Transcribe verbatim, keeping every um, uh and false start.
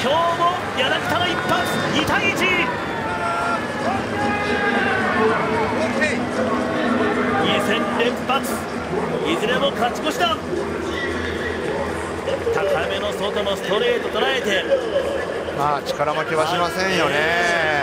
今日も柳田の一発、にたいいち。にせん連発、いずれも勝ち越しだ。高めの外のストレート捉えて、 まあ力負けはしませんよね。